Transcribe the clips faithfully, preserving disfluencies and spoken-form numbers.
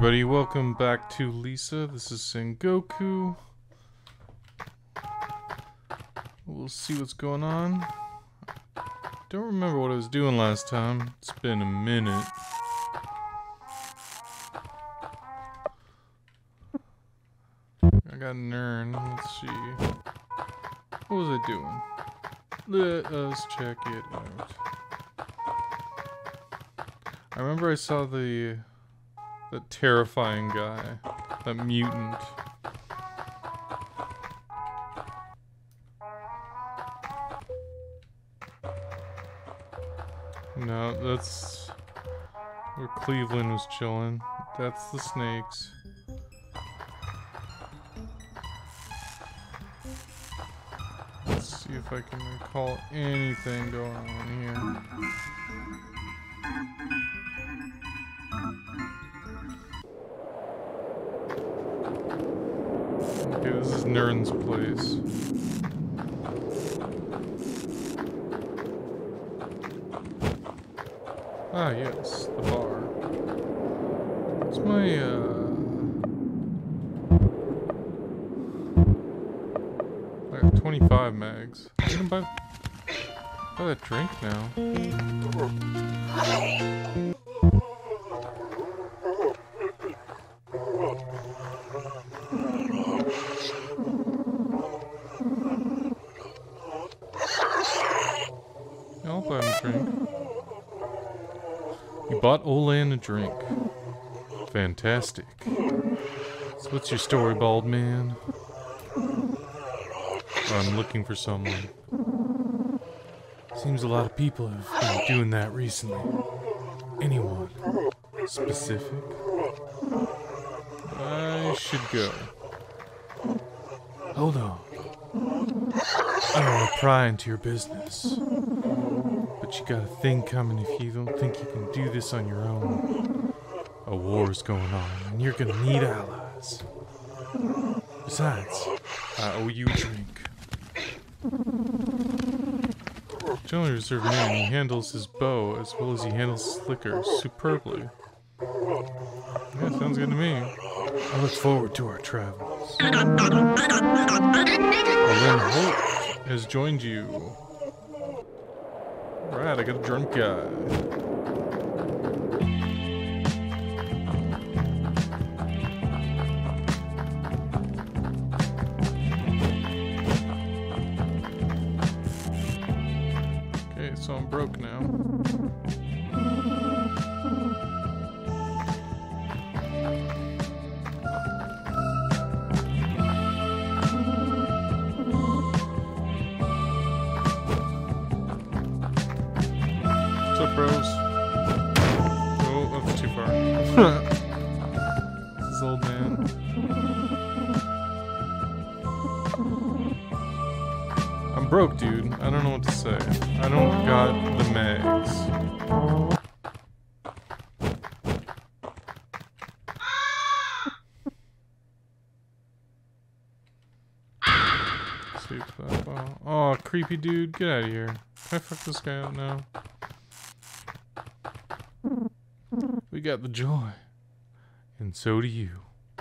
everybody, welcome back to Lisa. This is Sengoku. We'll see what's going on. Don't remember what I was doing last time. It's been a minute. I got an urn. Let's see. What was I doing? Let us check it out. I remember I saw the that terrifying guy, that mutant. No, that's where Cleveland was chilling. That's the snakes. Let's see if I can recall anything going on here. Okay, this is Nern's place. Ah, yes, the bar. What's my, uh... I got twenty-five mags. I can buy, buy that drink now. Yeah, I'll buy him a drink. You bought Olan a drink. Fantastic. So what's your story, bald man? I'm looking for someone. Seems a lot of people have been doing that recently. Anyone specific? I should go. Hold on. I don't want to pry into your business. But you got a thing coming if you don't think you can do this on your own. A war's going on, and you're gonna need allies. Besides, I owe you a drink. Generally reserved name, he handles his bow as well as he handles his liquor superbly. Yeah, sounds good to me. I look forward to our travels. Olen Holt has joined you. Alright, I got a drunk guy. Okay, so I'm broke now. What's up, bros? Oh, that's too far. This old man. I'm broke, dude. I don't know what to say. I don't got the mags. Save that file. Oh, creepy dude. Get out of here. Can I fuck this guy out now? We got the joy. And so do you.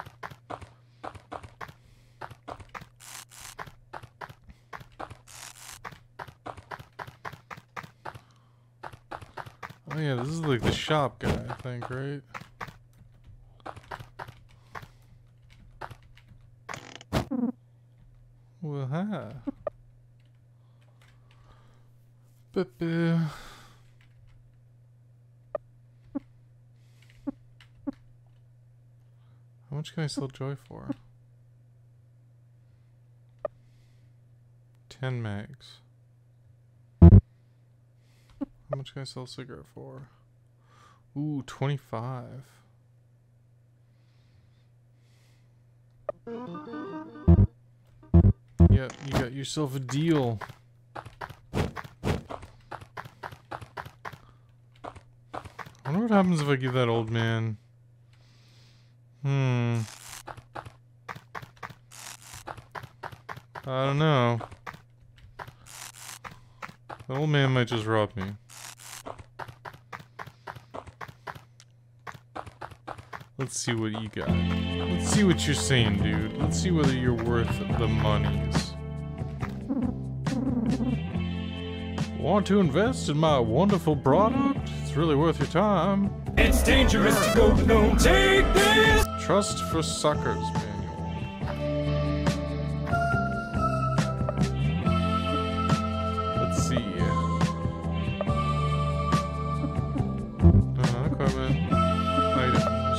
Oh yeah, this is like the shop guy, I think, right? Well, hi. Ba-ba. How much can I sell joy for? Ten mags. How much can I sell a cigarette for? Ooh, twenty-five. Yep, you got yourself a deal. I wonder what happens if I give that old man... Hmm. I don't know. The old man might just rob me. Let's see what you got. Let's see what you're saying, dude. Let's see whether you're worth the monies. Want to invest in my wonderful product? It's really worth your time. It's dangerous to go alone. Take this! Trust for Suckers manual. Let's see. Uh, equipment. Items.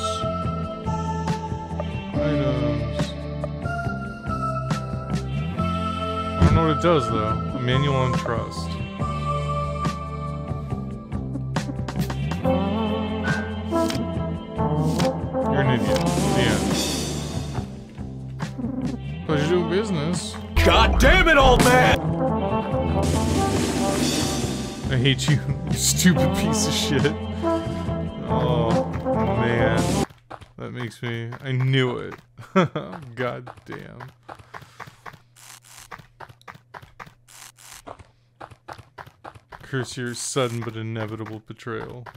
Items. I don't know what it does though. A manual on trust. You're an idiot. Yeah. Pleasure doing business. God damn it, old man! I hate you, you stupid piece of shit. Oh, man. That makes me... I knew it. God damn. Curse your sudden but inevitable betrayal.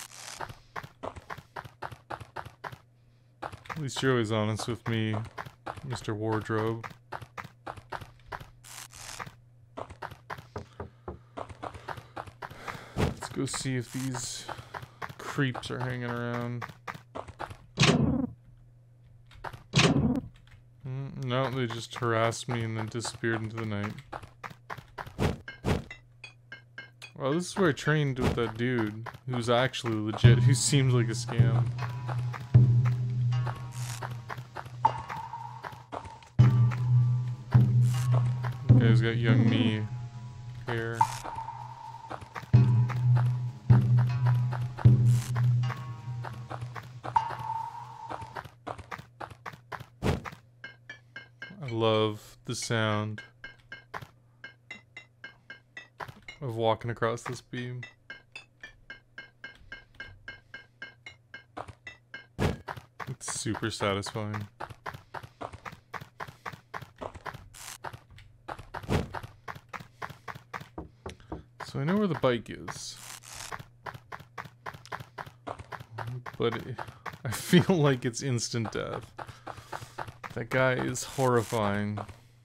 At least you're always honest with me, Mister Wardrobe. Let's go see if these creeps are hanging around. Mm, no, they just harassed me and then disappeared into the night. Well, this is where I trained with that dude who's actually legit, who seems like a scam. Okay, he's got young me here. I love the sound of walking across this beam. It's super satisfying. So I know where the bike is, but it, I feel like it's instant death. That guy is horrifying.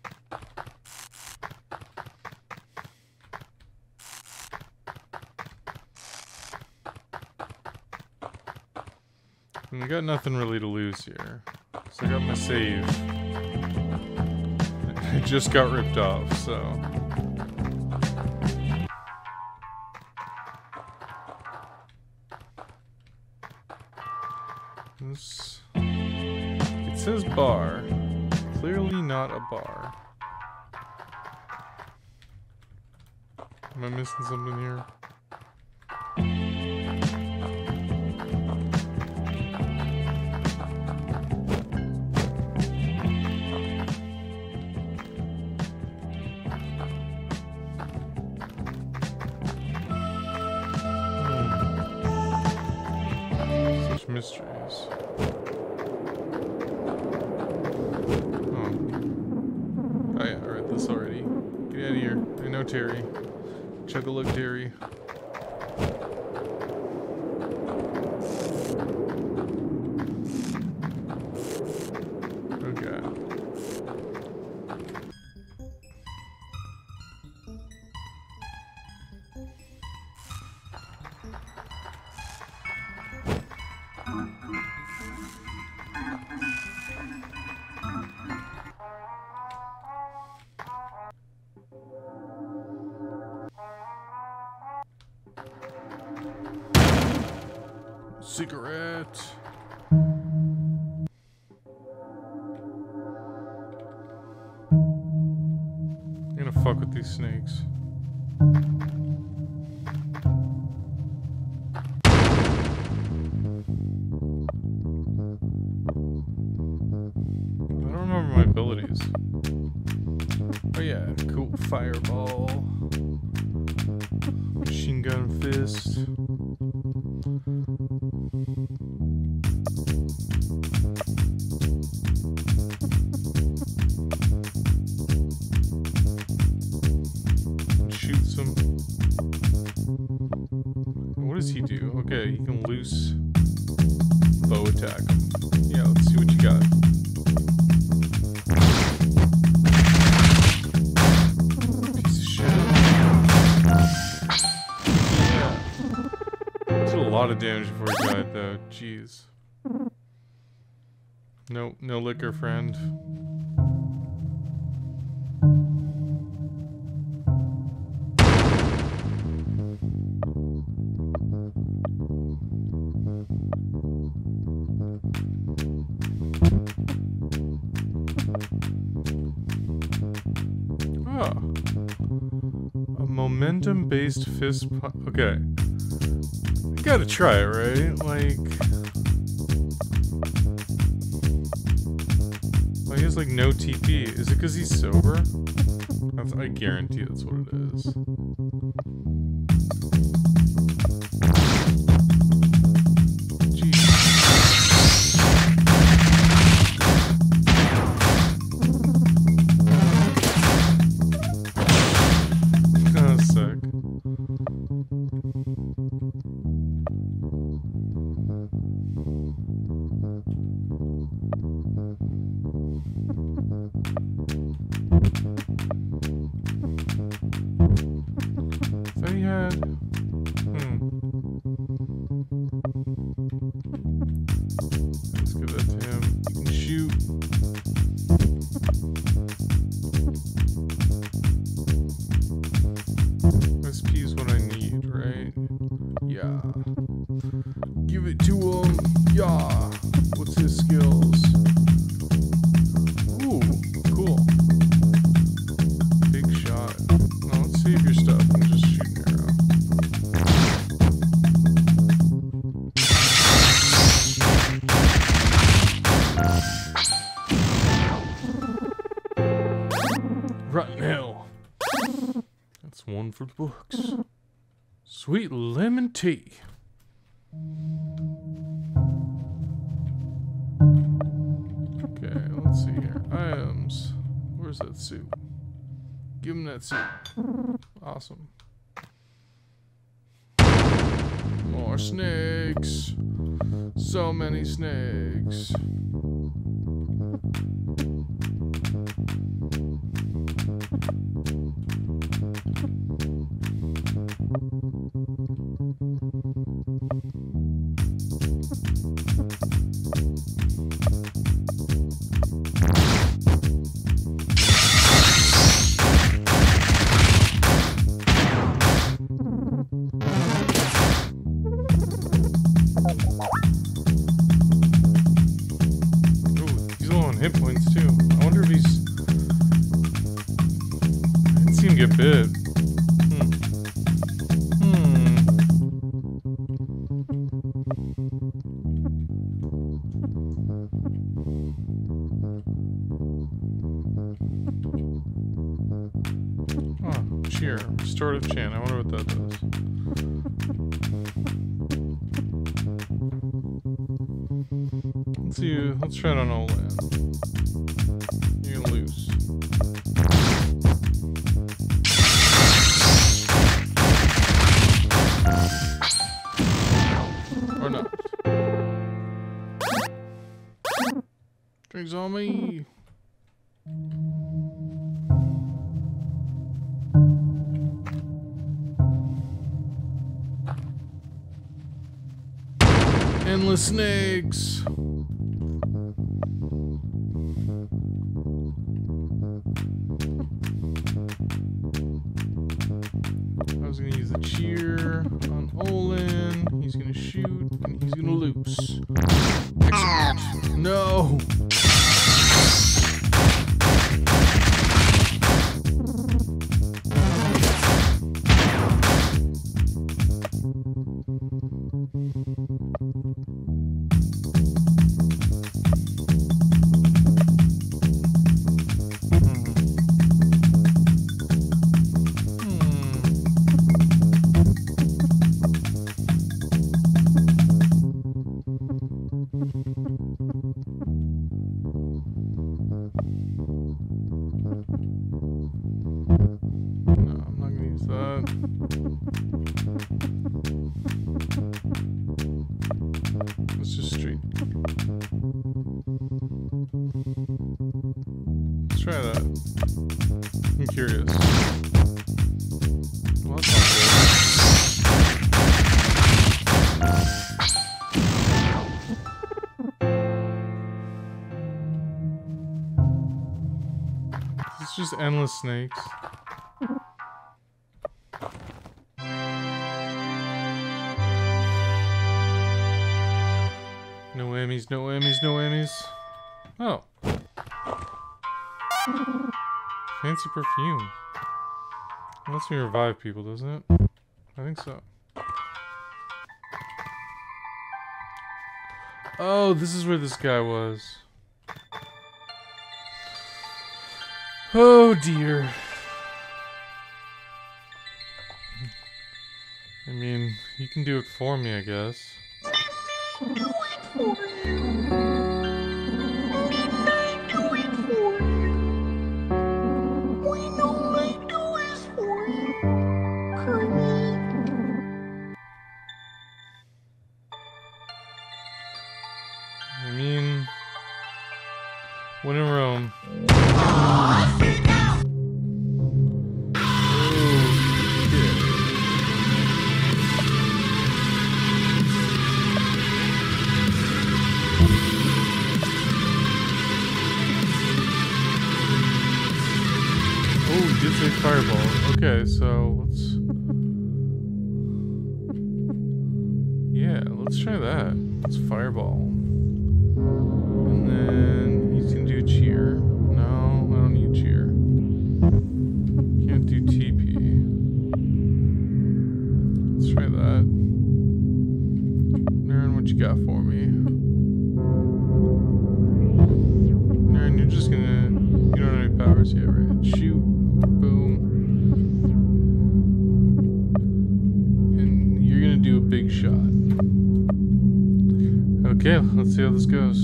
And we got nothing really to lose here. So I got my save. I just got ripped off, so... This... It says bar. Clearly not a bar. Am I missing something here? Mysteries. Oh. Oh yeah, I read this already. Get out of here. I know Terry. Chug-a-lug Terry. Okay. Cigarette. I'm gonna fuck with these snakes. I don't remember my abilities. Oh yeah, cool fireball. Machine gun fist. Shoots him. What does he do? Okay, he can loose bow attack him. Yeah, let's see what you got. Piece of shit. Yeah. Did a lot of damage before he died, though. Jeez. No, no liquor, friend. Ah. A momentum-based fist pu- okay. You gotta try it, right? Like... Well, he has like no T P. Is it because he's sober? That's, I guarantee that's what it is. For the books. Sweet lemon tea. Okay, let's see here. Items. Where's that suit? Give him that suit. Awesome. More snakes. So many snakes. Get bit. Hmm. Hmm. Oh, cheer. Restorative chant. I wonder what that does. Let's see. Let's try it on Olan. You're gonna lose. Or not. Drinks on me. Endless snakes. I was gonna use the cheer on Olan. He's gonna shoot and he's gonna lose. Excellent. No. Let's just straight Well, that's not good. It's just endless snakes. No whammies, no whammies, no whammies. Oh. Fancy perfume. It lets me revive people, doesn't it? I think so. Oh, this is where this guy was. Oh dear. I mean, he can do it for me, I guess. I mean, when in Rome. Say fireball. Okay, so let's. Yeah, let's try that. Let's fireball. And then you can do cheer. No, I don't need cheer. Can't do T P. Let's try that. Nern, what you got for me? Nern, you're just gonna. You don't have any powers yet, right? Shoot. Boom. And you're gonna do a big shot. Okay, let's see how this goes.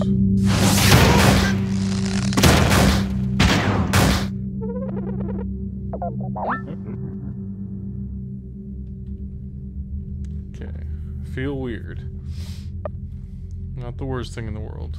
Okay, feel weird. Not the worst thing in the world.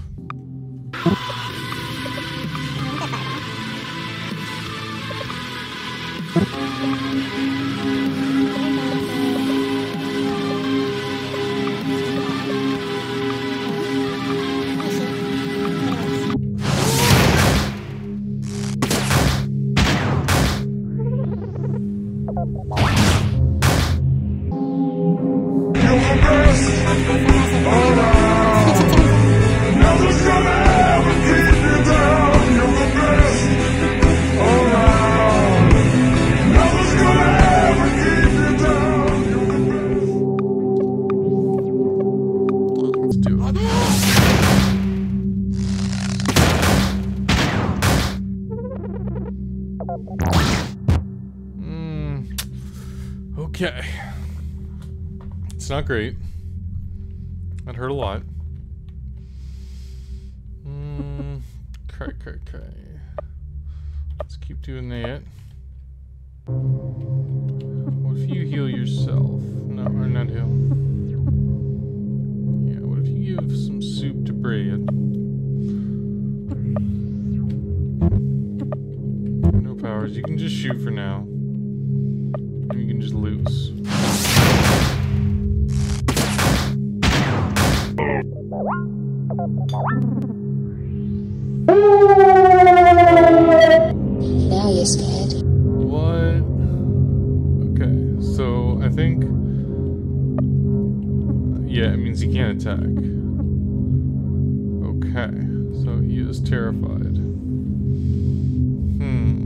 Okay. It's not great. That hurt a lot. Mm, okay, okay, okay. Let's keep doing that. What if you heal yourself? No, or not heal. Yeah, what if you give some soup to bread? No powers. You can just shoot for now. You can just lose. Now you're scared. What? Okay, so I think. Yeah, it means he can't attack. Okay, so he is terrified. Hmm.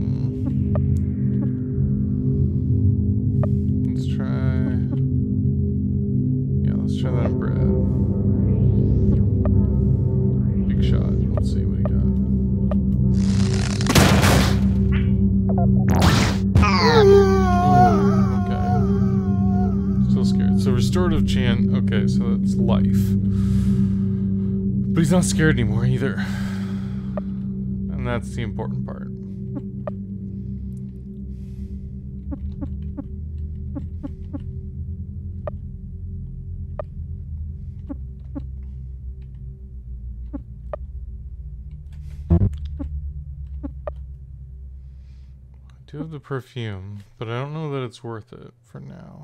Try that on Brad. Big shot. Let's see what he got. Okay. Still scared. So restorative chant. Okay, so that's life. But he's not scared anymore either. And that's the important part. do have the perfume, but I don't know that it's worth it for now.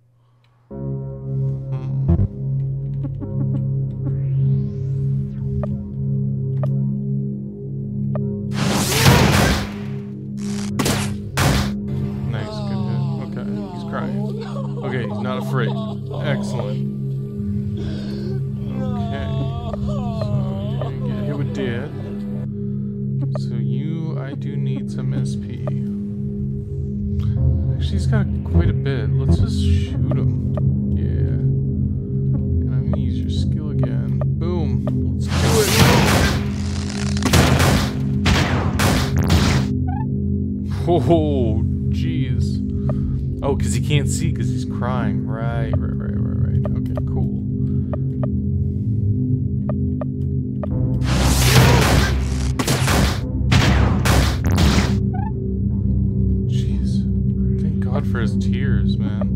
Hmm. Nice, good hit. Okay, he's crying. Okay, he's not afraid. Excellent. Okay, so you're gonna get hit with dead. So you, I do need some S P. Actually, he's got quite a bit. Let's just shoot him. Yeah. And I'm gonna use your skill again. Boom. Let's do it. Oh, jeez. Oh, because he can't see because he's crying. Right, right, right, right, right. Okay, cool. Jeez. Thank God for his tears, man.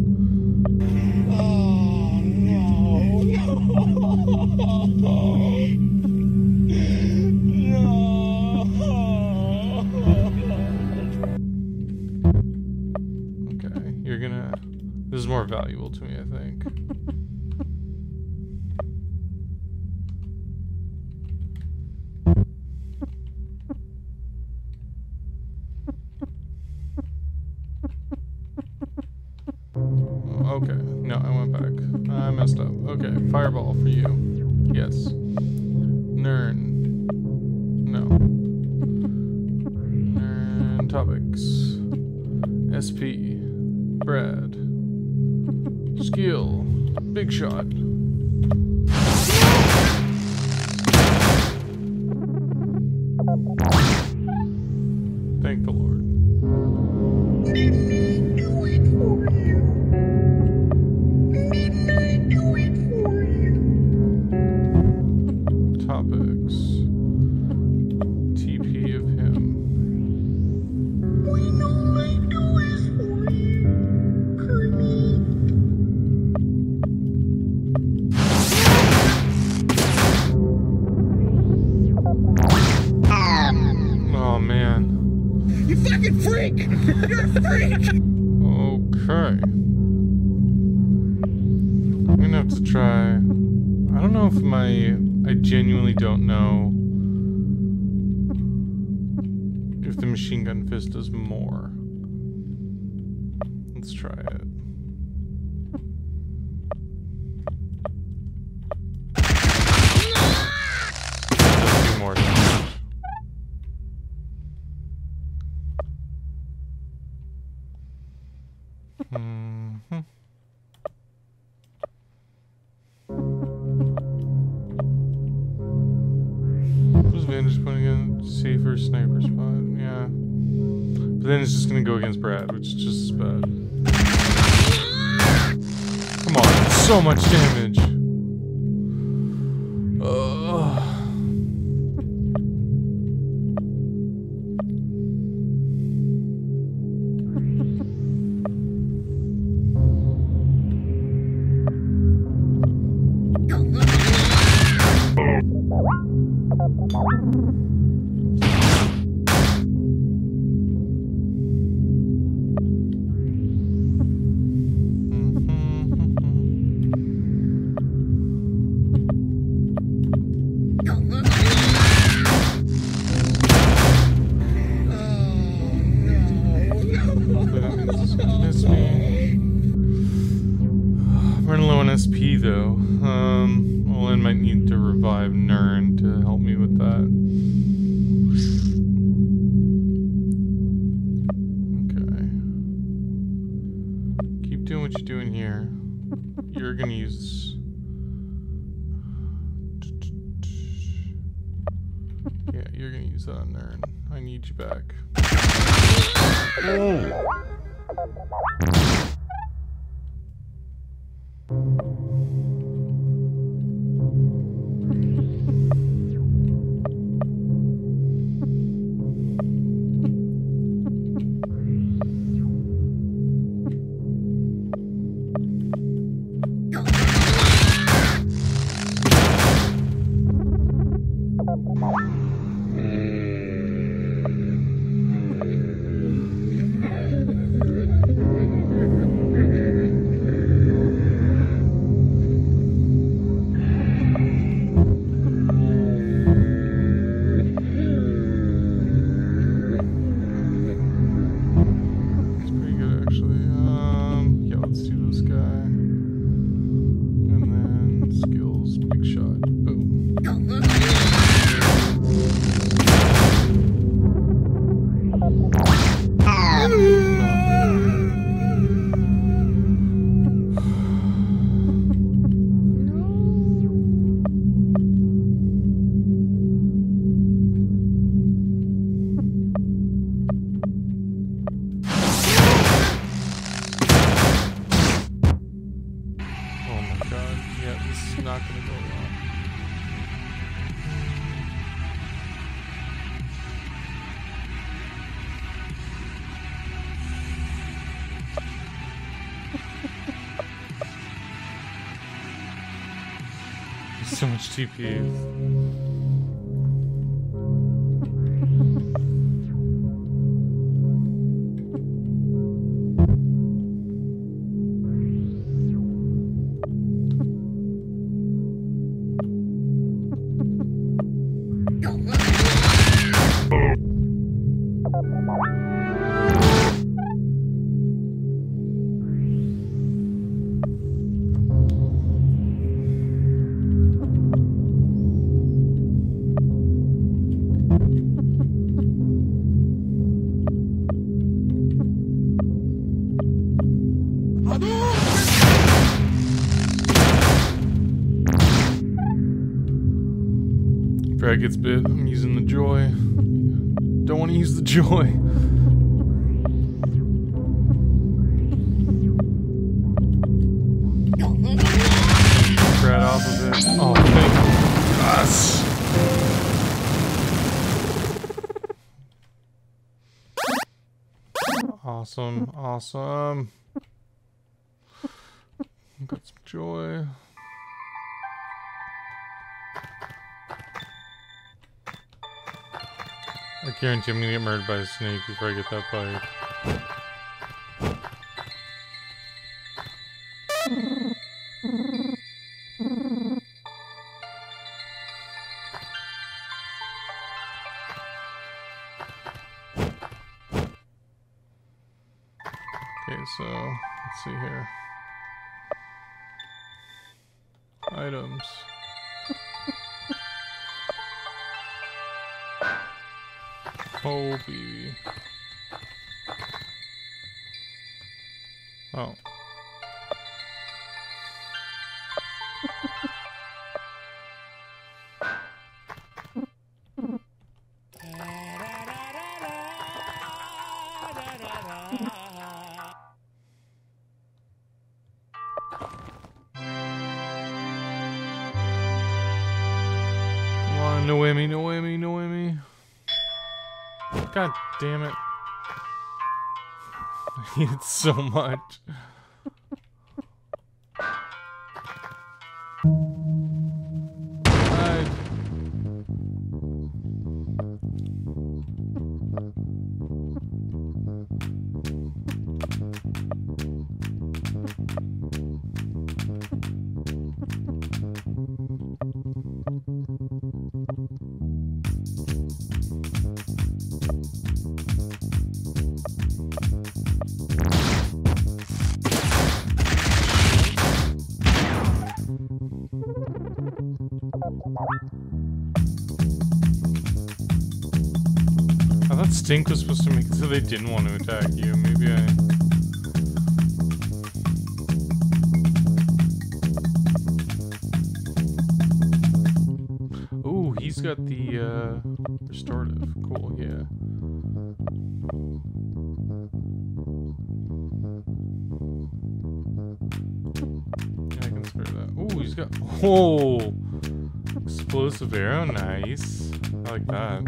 Oh, no. No. Okay, you're gonna... This is more valuable to me, I think. Okay, no, I went back. I messed up. Okay, fireball for you. Yes. Nern. No. Nern topics. S P. Brad. Skill. Big shot. Thank the Lord. Topics. T P of him. Oh man. You fucking freak! You're a freak! Okay. I'm gonna have to try. I don't know if my... I genuinely don't know if the machine gun fist does more. Let's try it. Let's do more damage. Mm-hmm. What's vantage point again? Safer sniper spot. Yeah. But then it's just gonna go against Brad, which is just as bad. Come on, so much damage. Ugh. S P though. Um, well, I might need to revive Nern to help me with that. Okay. Keep doing what you're doing here. You're gonna use... Yeah, you're gonna use that on Nern. I need you back. Oh. is not gonna go well. So much T P. Frag gets bit. I'm using the joy. Don't want to use the joy. Right off of it. Oh, thank us. Awesome, awesome. Got some joy. I guarantee I'm gonna get murdered by a snake before I get that bite. Okay, so let's see here. Items. Oh, baby. Oh. Come on, Noemi, Noemi, Noemi. God damn it. I hate it so much. I... I thought Stink was supposed to make it so they didn't want to attack you. Maybe I... Ooh, he's got the, uh, restorative. Cool, yeah. Yeah, I can spare that. Ooh, he's got... Oh! Explosive arrow, nice. I like that.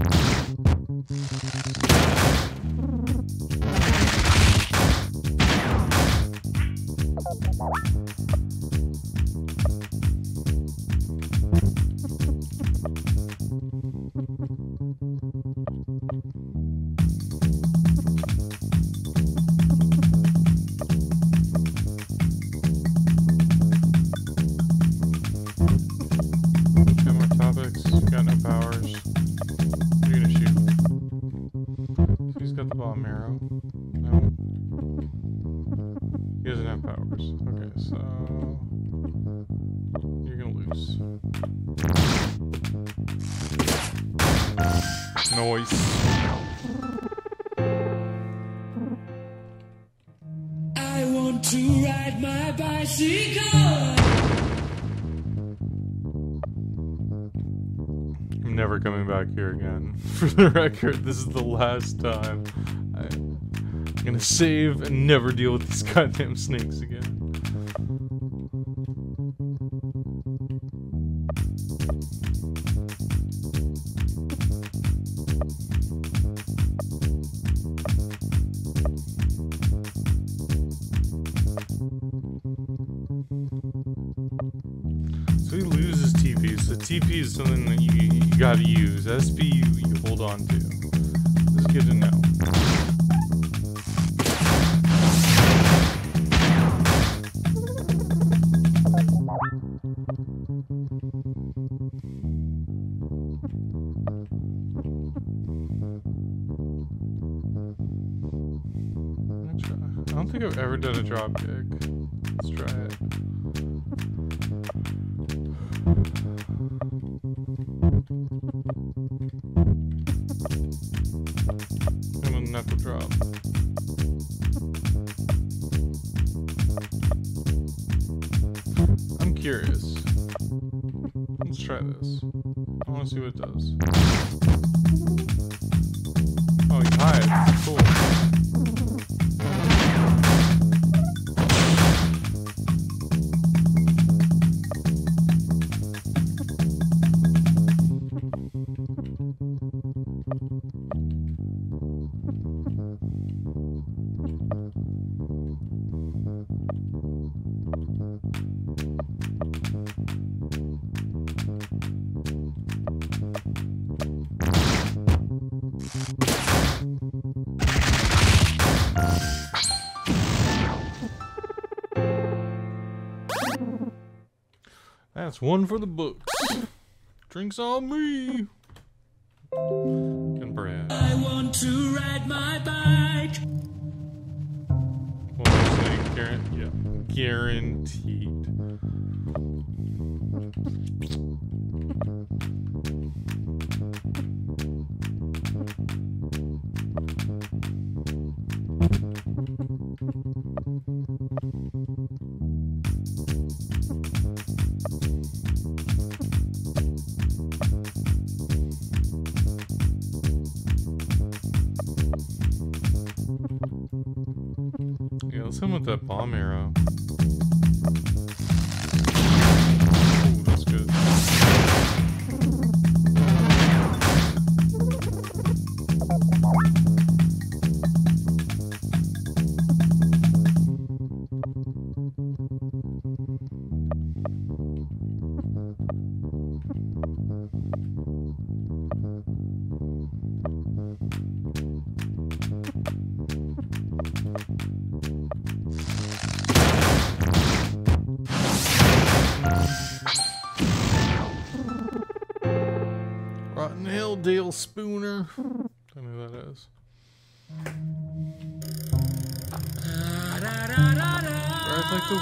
Got more topics, got no powers. You're gonna shoot. Who's got the bomb arrow? No. He doesn't have powers. Okay, so you're gonna lose. Noise. I want to ride my bicycle. I'm never coming back here again. For the record, this is the last time. I, I'm gonna save and never deal with these goddamn snakes again. T P is something that you, you gotta use. S P you, you hold on to. It's good to know. I don't think I've ever done a drop kick. Let's try it. I'm a knuckle drop. I'm curious. Let's try this. I want to see what it does. Oh, he hides. Cool. That's one for the books. Drinks on me. And Brad. I want to ride my bike. What was I saying? Guaran- yeah. Guaranteed. Yeah, let's hit him with that bomb arrow. Ooh, that's good. Rotten Hill, Dale Spooner. I don't know who that is. Ride like the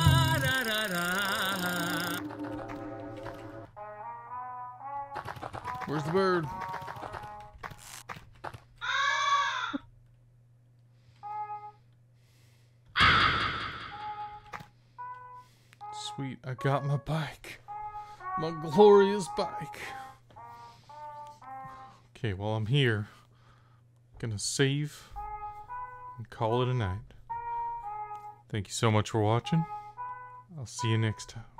wind. Where's the bird? Sweet, I got my bike. My glorious bike. Okay, well, I'm here. Gonna save and call it a night. Thank you so much for watching. I'll see you next time.